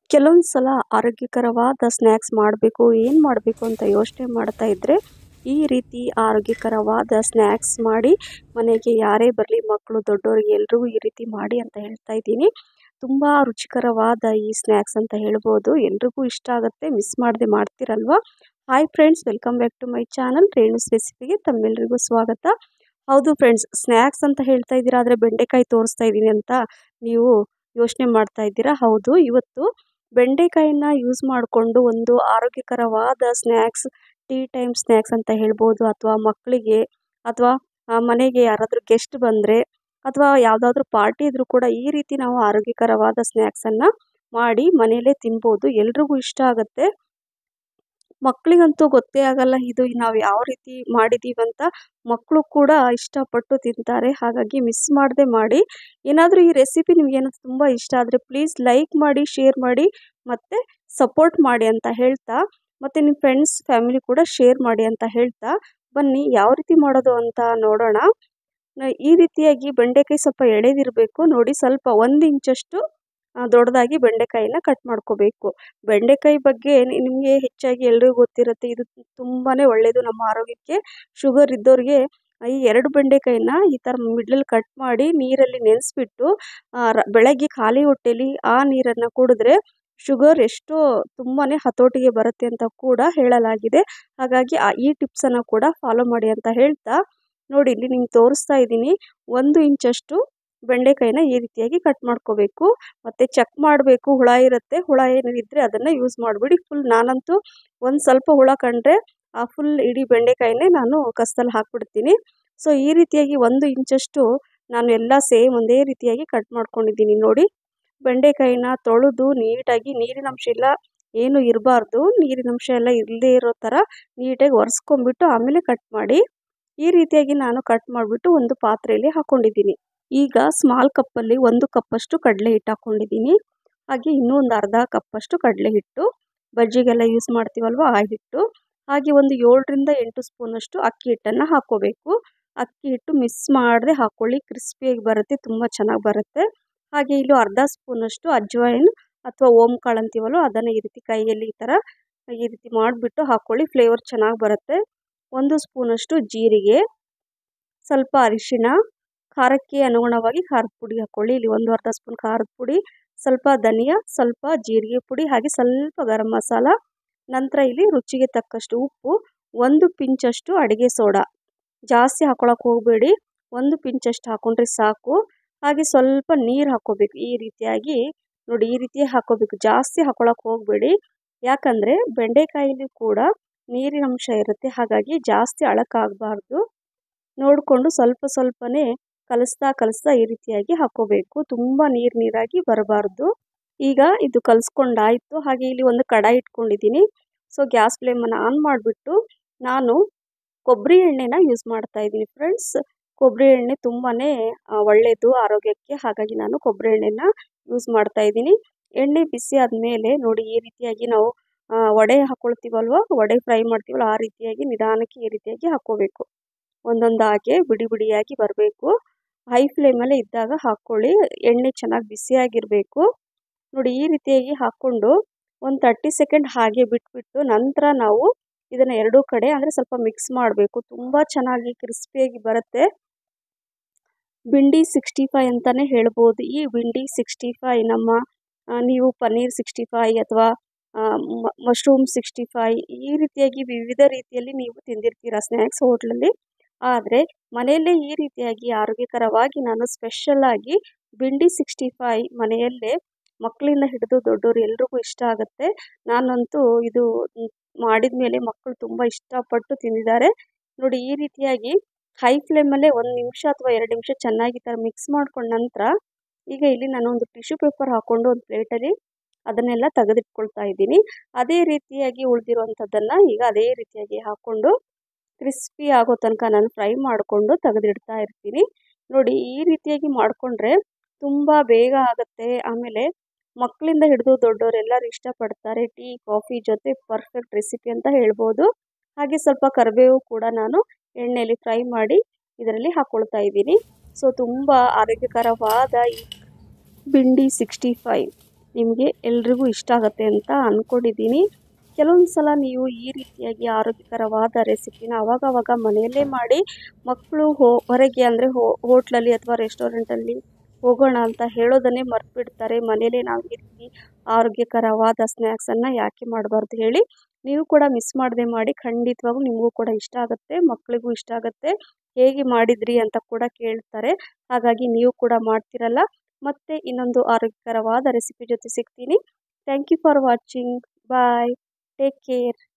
ಕೆಲವೊಂದು ಸಲ ಆರೋಗ್ಯಕರವಾದ ಸ್ನ್ಯಾಕ್ಸ್ ಮಾಡಬೇಕು, ಏನು ಮಾಡಬೇಕು ಅಂತ ಯೋಚನೆ ಮಾಡ್ತಾ ಇದ್ದರೆ ಈ ರೀತಿ ಆರೋಗ್ಯಕರವಾದ ಸ್ನ್ಯಾಕ್ಸ್ ಮಾಡಿ ಮನೆಗೆ ಯಾರೇ ಬರಲಿ, ಮಕ್ಕಳು ದೊಡ್ಡೋರಿಗೆ ಎಲ್ರಿಗೂ ಈ ರೀತಿ ಮಾಡಿ ಅಂತ ಹೇಳ್ತಾ ಇದ್ದೀನಿ. ತುಂಬ ರುಚಿಕರವಾದ ಈ ಸ್ನ್ಯಾಕ್ಸ್ ಅಂತ ಹೇಳ್ಬೋದು. ಎಲ್ರಿಗೂ ಇಷ್ಟ ಆಗುತ್ತೆ, ಮಿಸ್ ಮಾಡದೆ ಮಾಡ್ತೀರಲ್ವ. Hi friends, welcome back to my channel Renu's ರೆಸಿಪಿಗೆ ತಮ್ಮೆಲ್ಲರಿಗೂ ಸ್ವಾಗತ. ಹೌದು ಫ್ರೆಂಡ್ಸ್, ಸ್ನ್ಯಾಕ್ಸ್ ಅಂತ ಹೇಳ್ತಾ ಇದ್ದೀರಾ, ಆದರೆ ಬೆಂಡೆಕಾಯಿ ತೋರಿಸ್ತಾ ಇದ್ದೀನಿ ಅಂತ ನೀವು ಯೋಚನೆ ಮಾಡ್ತಾ ಇದ್ದೀರಾ. ಹೌದು, ಇವತ್ತು ಬೆಂಡೆಕಾಯಿನ ಯೂಸ್ ಮಾಡಿಕೊಂಡು ಒಂದು ಆರೋಗ್ಯಕರವಾದ ಸ್ನ್ಯಾಕ್ಸ್, ಟೀ ಟೈಮ್ ಸ್ನ್ಯಾಕ್ಸ್ ಅಂತ ಹೇಳ್ಬೋದು, ಅಥವಾ ಮಕ್ಕಳಿಗೆ ಅಥವಾ ಮನೆಗೆ ಯಾರಾದರೂ ಗೆಸ್ಟ್ ಬಂದರೆ ಅಥವಾ ಯಾವುದಾದ್ರೂ ಪಾರ್ಟಿ ಇದ್ರೂ ಕೂಡ ಈ ರೀತಿ ನಾವು ಆರೋಗ್ಯಕರವಾದ ಸ್ನ್ಯಾಕ್ಸನ್ನು ಮಾಡಿ ಮನೆಯಲ್ಲೇ ತಿನ್ಬೋದು. ಎಲ್ರಿಗೂ ಇಷ್ಟ ಆಗುತ್ತೆ. ಮಕ್ಕಳಿಗಂತೂ ಗೊತ್ತೇ ಆಗಲ್ಲ ಇದು ನಾವು ಯಾವ ರೀತಿ ಮಾಡಿದ್ದೀವಿ ಅಂತ. ಮಕ್ಕಳು ಕೂಡ ಇಷ್ಟಪಟ್ಟು ತಿಂತಾರೆ. ಹಾಗಾಗಿ ಮಿಸ್ ಮಾಡದೆ ಮಾಡಿ. ಏನಾದರೂ ಈ ರೆಸಿಪಿ ನಿಮಗೇನಾದ್ರು ತುಂಬ ಇಷ್ಟ ಆದರೆ ಪ್ಲೀಸ್ ಲೈಕ್ ಮಾಡಿ, ಶೇರ್ ಮಾಡಿ ಮತ್ತು ಸಪೋರ್ಟ್ ಮಾಡಿ ಅಂತ ಹೇಳ್ತಾ, ಮತ್ತು ನಿಮ್ಮ ಫ್ರೆಂಡ್ಸ್ ಫ್ಯಾಮಿಲಿ ಕೂಡ ಶೇರ್ ಮಾಡಿ ಅಂತ ಹೇಳ್ತಾ, ಬನ್ನಿ ಯಾವ ರೀತಿ ಮಾಡೋದು ಅಂತ ನೋಡೋಣ. ಈ ರೀತಿಯಾಗಿ ಬೆಂಡೆಕಾಯಿ ಸ್ವಲ್ಪ ಎಳೆದಿರಬೇಕು ನೋಡಿ. ಸ್ವಲ್ಪ 1 ಇಂಚಷ್ಟು ದೊಡ್ಡದಾಗಿ ಬೆಂಡೆಕಾಯಿನ ಕಟ್ ಮಾಡ್ಕೋಬೇಕು. ಬೆಂಡೆಕಾಯಿ ಬಗ್ಗೆ ನಿಮಗೆ ಹೆಚ್ಚಾಗಿ ಎಲ್ರಿಗೂ ಗೊತ್ತಿರುತ್ತೆ, ಇದು ತುಂಬಾ ಒಳ್ಳೆಯದು ನಮ್ಮ ಆರೋಗ್ಯಕ್ಕೆ. ಶುಗರ್ ಇದ್ದವ್ರಿಗೆ ಈ 2 ಬೆಂಡೆಕಾಯಿನ ಈ ಥರ ಮಿಡ್ಲಲ್ಲಿ ಕಟ್ ಮಾಡಿ ನೀರಲ್ಲಿ ನೆನೆಸ್ಬಿಟ್ಟು ಬೆಳಗ್ಗೆ ಖಾಲಿ ಹೊಟ್ಟೆಲಿ ಆ ನೀರನ್ನು ಕುಡಿದ್ರೆ ಶುಗರ್ ಎಷ್ಟೋ ತುಂಬಾ ಹತೋಟಿಗೆ ಬರುತ್ತೆ ಅಂತ ಕೂಡ ಹೇಳಲಾಗಿದೆ. ಹಾಗಾಗಿ ಈ ಟಿಪ್ಸನ್ನು ಕೂಡ ಫಾಲೋ ಮಾಡಿ ಅಂತ ಹೇಳ್ತಾ, ನೋಡಿ ಇಲ್ಲಿ ನಿಮ್ಗೆ ತೋರಿಸ್ತಾ ಇದ್ದೀನಿ. 1 ಇಂಚಷ್ಟು ಬೆಂಡೆಕಾಯಿನ ಈ ರೀತಿಯಾಗಿ ಕಟ್ ಮಾಡ್ಕೋಬೇಕು. ಮತ್ತು ಚೆಕ್ ಮಾಡಬೇಕು, ಹುಳ ಇರುತ್ತೆ, ಹುಳ ಏನಿದ್ರೆ ಅದನ್ನು ಯೂಸ್ ಮಾಡಿಬಿಡಿ. ನಾನಂತೂ ಒಂದು ಸ್ವಲ್ಪ ಹುಳ ಕಂಡ್ರೆ ಆ ಫುಲ್ ಇಡೀ ಬೆಂಡೆಕಾಯಿನೇ ನಾನು ಕಸದಲ್ಲಿ ಹಾಕ್ಬಿಡ್ತೀನಿ. ಸೊ ಈ ರೀತಿಯಾಗಿ 1 ಇಂಚಷ್ಟು ನಾನು ಎಲ್ಲ ಸೇಮ್ ಒಂದೇ ರೀತಿಯಾಗಿ ಕಟ್ ಮಾಡ್ಕೊಂಡಿದ್ದೀನಿ ನೋಡಿ. ಬೆಂಡೆಕಾಯಿನ ತೊಳೆದು ನೀಟಾಗಿ, ನೀರಿನಂಶ ಎಲ್ಲ ಏನು ಇರಬಾರ್ದು, ನೀರಿನಂಶ ಎಲ್ಲ ಇಲ್ಲದೇ ಇರೋ ಥರ ನೀಟಾಗಿ ಒರೆಸ್ಕೊಂಡ್ಬಿಟ್ಟು ಆಮೇಲೆ ಕಟ್ ಮಾಡಿ. ಈ ರೀತಿಯಾಗಿ ನಾನು ಕಟ್ ಮಾಡಿಬಿಟ್ಟು ಒಂದು ಪಾತ್ರೆಯಲ್ಲಿ ಹಾಕ್ಕೊಂಡಿದ್ದೀನಿ. ಈಗ ಸ್ಮಾಲ್ ಕಪ್ಪಲ್ಲಿ 1 ಕಪ್ಪಷ್ಟು ಕಡಲೆ ಹಿಟ್ಟು ಹಾಕ್ಕೊಂಡಿದ್ದೀನಿ. ಹಾಗೆ ಇನ್ನೂ ಒಂದು ಅರ್ಧ ಕಪ್ಪಷ್ಟು ಕಡಲೆ ಹಿಟ್ಟು, ಬಜ್ಜಿಗೆಲ್ಲ ಯೂಸ್ ಮಾಡ್ತೀವಲ್ವ ಆ ಹಿಟ್ಟು. ಹಾಗೆ ಒಂದು 7ರಿಂದ 8 ಸ್ಪೂನಷ್ಟು ಅಕ್ಕಿ ಹಿಟ್ಟನ್ನು ಹಾಕ್ಕೋಬೇಕು. ಅಕ್ಕಿ ಹಿಟ್ಟು ಮಿಸ್ ಮಾಡದೆ ಹಾಕ್ಕೊಳ್ಳಿ, ಕ್ರಿಸ್ಪಿಯಾಗಿ ಬರುತ್ತೆ, ತುಂಬ ಚೆನ್ನಾಗಿ ಬರುತ್ತೆ. ಹಾಗೆ ಇಲ್ಲಿ ಅರ್ಧ ಸ್ಪೂನಷ್ಟು ಅಜ್ವಾಯಿನ್ ಅಥವಾ ಓಂ ಕಾಳು ಅಂತೀವಲ್ವ, ಅದನ್ನು ಈ ರೀತಿ ಕೈಯಲ್ಲಿ ಈ ರೀತಿ ಮಾಡಿಬಿಟ್ಟು ಹಾಕ್ಕೊಳ್ಳಿ, ಫ್ಲೇವರ್ ಚೆನ್ನಾಗಿ ಬರುತ್ತೆ. 1 ಸ್ಪೂನಷ್ಟು ಜೀರಿಗೆ, ಸ್ವಲ್ಪ ಅರಿಶಿಣ, ಖಾರಕ್ಕೆ ಅನುಗುಣವಾಗಿ ಖಾರದ ಪುಡಿ ಹಾಕ್ಕೊಳ್ಳಿ. ಇಲ್ಲಿ 1/2 ಸ್ಪೂನ್ ಖಾರದ ಪುಡಿ, ಸ್ವಲ್ಪ ಧನಿಯಾ, ಸ್ವಲ್ಪ ಜೀರಿಗೆ ಪುಡಿ, ಹಾಗೆ ಸ್ವಲ್ಪ ಗರಂ ಮಸಾಲ. ನಂತರ ಇಲ್ಲಿ ರುಚಿಗೆ ತಕ್ಕಷ್ಟು ಉಪ್ಪು, 1 ಪಿಂಚಷ್ಟು ಅಡುಗೆ ಸೋಡಾ. ಜಾಸ್ತಿ ಹಾಕ್ಕೊಳಕ್ಕೆ ಹೋಗಬೇಡಿ, 1 ಪಿಂಚಷ್ಟು ಹಾಕ್ಕೊಂಡ್ರೆ ಸಾಕು. ಹಾಗೆ ಸ್ವಲ್ಪ ನೀರು ಹಾಕ್ಕೋಬೇಕು. ಈ ರೀತಿಯಾಗಿ ನೋಡಿ, ಈ ರೀತಿ ಹಾಕ್ಕೋಬೇಕು, ಜಾಸ್ತಿ ಹಾಕ್ಕೊಳಕ್ಕೆ ಹೋಗಬೇಡಿ. ಯಾಕಂದರೆ ಬೆಂಡೆಕಾಯಿಲಿ ಕೂಡ ನೀರಿನ ಅಂಶ ಇರುತ್ತೆ, ಹಾಗಾಗಿ ಜಾಸ್ತಿ ಅಳಕ್ಕಾಗಬಾರ್ದು. ನೋಡಿಕೊಂಡು ಸ್ವಲ್ಪ ಸ್ವಲ್ಪನೇ ಕಲಿಸ್ತಾ ಈ ರೀತಿಯಾಗಿ ಹಾಕ್ಕೋಬೇಕು. ತುಂಬ ನೀರಾಗಿ ಬರಬಾರ್ದು. ಈಗ ಇದು ಕಲಿಸ್ಕೊಂಡಾಯಿತು. ಹಾಗೆ ಇಲ್ಲಿ ಒಂದು ಕಡಾಯಿ ಇಟ್ಕೊಂಡಿದ್ದೀನಿ. ಸೊ ಗ್ಯಾಸ್ ಫ್ಲೇಮನ್ನು ಆನ್ ಮಾಡಿಬಿಟ್ಟು ನಾನು ಕೊಬ್ಬರಿ ಎಣ್ಣೆನ ಯೂಸ್ ಮಾಡ್ತಾ ಇದ್ದೀನಿ ಫ್ರೆಂಡ್ಸ್. ಕೊಬ್ಬರಿ ಎಣ್ಣೆ ತುಂಬಾ ಒಳ್ಳೆಯದು ಆರೋಗ್ಯಕ್ಕೆ, ಹಾಗಾಗಿ ನಾನು ಕೊಬ್ಬರಿ ಎಣ್ಣೆನ ಯೂಸ್ ಮಾಡ್ತಾ ಇದ್ದೀನಿ. ಎಣ್ಣೆ ಬಿಸಿ ಆದಮೇಲೆ ನೋಡಿ, ಈ ರೀತಿಯಾಗಿ ನಾವು ವಡೆ ಹಾಕ್ಕೊಳ್ತೀವಲ್ವ, ವಡೆ ಫ್ರೈ ಮಾಡ್ತೀವಲ್ಲ, ಆ ರೀತಿಯಾಗಿ ನಿಧಾನಕ್ಕೆ ಈ ರೀತಿಯಾಗಿ ಹಾಕ್ಕೋಬೇಕು. ಒಂದೊಂದಾಗೆ ಬಿಡಿ ಬಿಡಿಯಾಗಿ ಬರಬೇಕು. ಹೈ ಫ್ಲೇಮಲ್ಲೇ ಇದ್ದಾಗ ಹಾಕ್ಕೊಳ್ಳಿ, ಎಣ್ಣೆ ಚೆನ್ನಾಗಿ ಬಿಸಿಯಾಗಿರಬೇಕು. ನೋಡಿ ಈ ರೀತಿಯಾಗಿ ಹಾಕ್ಕೊಂಡು ಒಂದು 30 ಸೆಕೆಂಡ್ ಹಾಗೆ ಬಿಟ್ಬಿಟ್ಟು ನಂತರ ನಾವು ಇದನ್ನು 2 ಕಡೆ ಅಂದರೆ ಸ್ವಲ್ಪ ಮಿಕ್ಸ್ ಮಾಡಬೇಕು. ತುಂಬ ಚೆನ್ನಾಗಿ ಕ್ರಿಸ್ಪಿಯಾಗಿ ಬರುತ್ತೆ. ಬಿಂಡಿ 65 ಅಂತಲೇ ಹೇಳ್ಬೋದು. ಈ ಬಿಂಡಿ 65 ನಮ್ಮ ನೀವು ಪನ್ನೀರ್ 65 ಅಥವಾ ಮಶ್ರೂಮ್ 65 ಈ ರೀತಿಯಾಗಿ ವಿವಿಧ ರೀತಿಯಲ್ಲಿ ನೀವು ತಿಂದಿರ್ತೀರ ಸ್ನ್ಯಾಕ್ಸ್ ಹೋಟ್ಲಲ್ಲಿ. ಆದರೆ ಮನೆಯಲ್ಲೇ ಈ ರೀತಿಯಾಗಿ ಆರೋಗ್ಯಕರವಾಗಿ ನಾನು ಸ್ಪೆಷಲ್ಲಾಗಿ ಬಿಂಡಿ 65 ಮನೆಯಲ್ಲೇ ಮಕ್ಕಳಿಂದ ಹಿಡಿದು ದೊಡ್ಡವರು ಎಲ್ರಿಗೂ ಇಷ್ಟ ಆಗುತ್ತೆ. ನಾನಂತೂ ಇದು ಮಾಡಿದ ಮೇಲೆ ಮಕ್ಕಳು ತುಂಬ ಇಷ್ಟಪಟ್ಟು ತಿಂದಿದ್ದಾರೆ. ನೋಡಿ ಈ ರೀತಿಯಾಗಿ ಹೈ ಫ್ಲೇಮಲ್ಲೇ 1 ನಿಮಿಷ ಅಥವಾ 2 ನಿಮಿಷ ಚೆನ್ನಾಗಿ ಈ ಥರ ಮಿಕ್ಸ್ ಮಾಡ್ಕೊಂಡ ನಂತರ ಈಗ ಇಲ್ಲಿ ನಾನು ಒಂದು ಟಿಶ್ಯೂ ಪೇಪರ್ ಹಾಕ್ಕೊಂಡು ಒಂದು ಪ್ಲೇಟಲ್ಲಿ ಅದನ್ನೆಲ್ಲ ತೆಗೆದಿಟ್ಕೊಳ್ತಾ ಇದ್ದೀನಿ. ಅದೇ ರೀತಿಯಾಗಿ ಉಳಿದಿರುವಂಥದ್ದನ್ನು ಈಗ ಅದೇ ರೀತಿಯಾಗಿ ಹಾಕ್ಕೊಂಡು ಕ್ರಿಸ್ಪಿ ಆಗೋ ತನಕ ನಾನು ಫ್ರೈ ಮಾಡಿಕೊಂಡು ತೆಗೆದಿಡ್ತಾ ಇರ್ತೀನಿ. ನೋಡಿ ಈ ರೀತಿಯಾಗಿ ಮಾಡಿಕೊಂಡ್ರೆ ತುಂಬ ಬೇಗ ಆಗುತ್ತೆ. ಆಮೇಲೆ ಮಕ್ಕಳಿಂದ ಹಿಡಿದು ದೊಡ್ಡವರೆಲ್ಲರೂ ಇಷ್ಟಪಡ್ತಾರೆ. ಟೀ ಕಾಫಿ ಜೊತೆ ಪರ್ಫೆಕ್ಟ್ ರೆಸಿಪಿ ಅಂತ ಹೇಳ್ಬೋದು. ಹಾಗೆ ಸ್ವಲ್ಪ ಕರಿಬೇವು ಕೂಡ ನಾನು ಎಣ್ಣೆಯಲ್ಲಿ ಫ್ರೈ ಮಾಡಿ ಇದರಲ್ಲಿ ಹಾಕ್ಕೊಳ್ತಾ ಇದ್ದೀನಿ. ಸೊ ತುಂಬ ಆರೋಗ್ಯಕರವಾದ ಈ ಬಿಂಡಿ 65 ನಿಮಗೆ ಎಲ್ರಿಗೂ ಇಷ್ಟ ಆಗುತ್ತೆ ಅಂತ ಅಂದ್ಕೊಂಡಿದ್ದೀನಿ. ಕೆಲವೊಂದು ಸಲ ನೀವು ಈ ರೀತಿಯಾಗಿ ಆರೋಗ್ಯಕರವಾದ ರೆಸಿಪಿನ ಅವಾಗವಾಗ ಮನೆಯಲ್ಲೇ ಮಾಡಿ ಮಕ್ಕಳು ಹೊರಗೆ ಅಂದರೆ ಹೋಟ್ಲಲ್ಲಿ ಅಥವಾ ರೆಸ್ಟೋರೆಂಟಲ್ಲಿ ಹೋಗೋಣ ಅಂತ ಹೇಳೋದನ್ನೇ ಮರ್ತ್ಬಿಡ್ತಾರೆ. ಮನೇಲೇ ನಾವು ಈ ರೀತಿ ಆರೋಗ್ಯಕರವಾದ ಸ್ನ್ಯಾಕ್ಸನ್ನು ಯಾಕೆ ಮಾಡಬಾರ್ದು ಹೇಳಿ. ನೀವು ಕೂಡ ಮಿಸ್ ಮಾಡದೆ ಮಾಡಿ. ಖಂಡಿತವಾಗೂ ನಿಮಗೂ ಕೂಡ ಇಷ್ಟ ಆಗುತ್ತೆ, ಮಕ್ಕಳಿಗೂ ಇಷ್ಟ ಆಗುತ್ತೆ. ಹೇಗೆ ಮಾಡಿದ್ರಿ ಅಂತ ಕೂಡ ಕೇಳ್ತಾರೆ. ಹಾಗಾಗಿ ನೀವು ಕೂಡ ಮಾಡ್ತಿರಲ್ಲ. ಮತ್ತೆ ಇನ್ನೊಂದು ಆರೋಗ್ಯಕರವಾದ ರೆಸಿಪಿ ಜೊತೆ ಸಿಗ್ತೀನಿ. Thank you for watching. Bye. Take care.